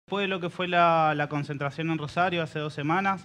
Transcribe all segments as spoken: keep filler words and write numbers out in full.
Después de lo que fue la, la concentración en Rosario hace dos semanas,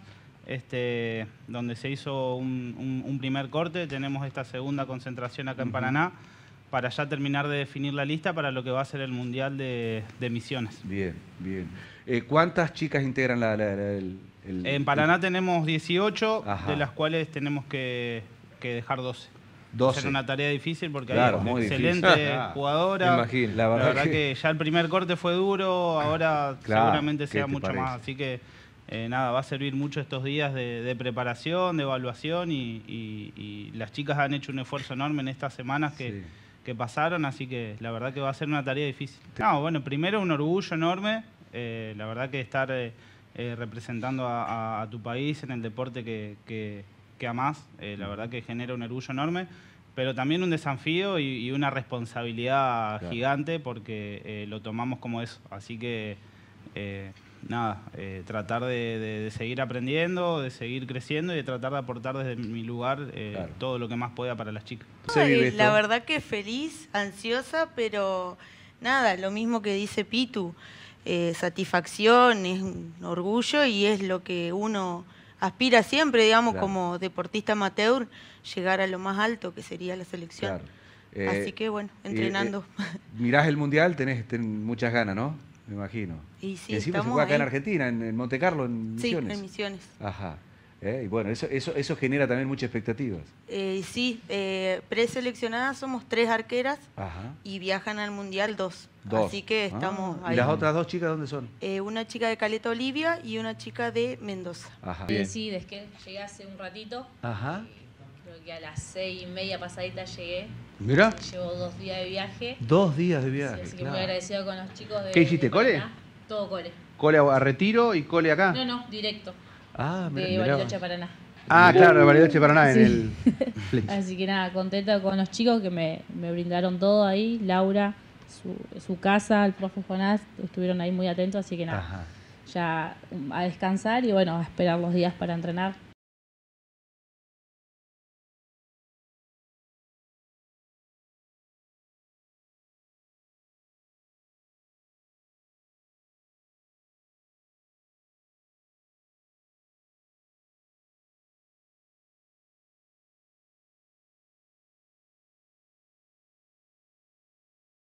este, donde se hizo un, un, un primer corte, tenemos esta segunda concentración acá uh-huh. en Paraná, para ya terminar de definir la lista para lo que va a ser el Mundial de, de Misiones. Bien, bien. Eh, ¿Cuántas chicas integran la, la, la, el, el...? En Paraná el... tenemos dieciocho, Ajá. de las cuales tenemos que, que dejar doce. doce. Es una tarea difícil porque claro, hay excelente jugadora. Imagino. La verdad, la verdad que... que ya el primer corte fue duro, ahora claro, seguramente sea mucho parece? más. Así que eh, nada, va a servir mucho estos días de, de preparación, de evaluación y, y, y las chicas han hecho un esfuerzo enorme en estas semanas que, sí. que pasaron, así que la verdad que va a ser una tarea difícil. No, bueno, primero un orgullo enorme, eh, la verdad que estar eh, eh, representando a, a, a tu país en el deporte que, que, que amás, eh, la verdad que genera un orgullo enorme, pero también un desafío y, y una responsabilidad claro. gigante porque eh, lo tomamos como eso, así que eh, nada, eh, tratar de, de, de seguir aprendiendo, de seguir creciendo y de tratar de aportar desde mi lugar eh, claro. todo lo que más pueda para las chicas. Ay, la verdad que feliz, ansiosa, pero nada, lo mismo que dice Pitu, eh, satisfacción, es un orgullo y es lo que uno aspira siempre, digamos, claro. como deportista amateur, llegar a lo más alto que sería la selección. Claro. Eh, Así que bueno, entrenando. Eh, eh, mirás el Mundial, tenés, tenés muchas ganas, ¿no? Me imagino. Y sí, y encima se juega acá en Argentina, en, en Monte Carlo, en Misiones. Sí, en Misiones. Ajá. Eh, y bueno, eso, eso, eso genera también muchas expectativas. Eh, sí, eh, preseleccionadas somos tres arqueras. Ajá. Y viajan al Mundial dos. dos. Así que estamos ah, ahí. ¿Y las otras dos chicas dónde son? Eh, una chica de Caleta Olivia y una chica de Mendoza. Ajá. Sí, sí, desde que llegué hace un ratito. Ajá. Eh, creo que a las seis y media pasadita llegué. Mirá. Llevo dos días de viaje. Dos días de viaje, sí, así claro. que muy agradecido con los chicos de... ¿Qué hiciste, cole? Todo cole. ¿Cole a retiro y cole acá? No, no, directo. Ah, mirá, de Bariloche, Paraná. Ah, claro, de Bariloche, Paraná, sí. en el... Así que nada, contenta con los chicos que me, me brindaron todo ahí. Laura, su, su casa, el profe Jonás, estuvieron ahí muy atentos, así que nada. Ajá. Ya a descansar y bueno, a esperar los días para entrenar.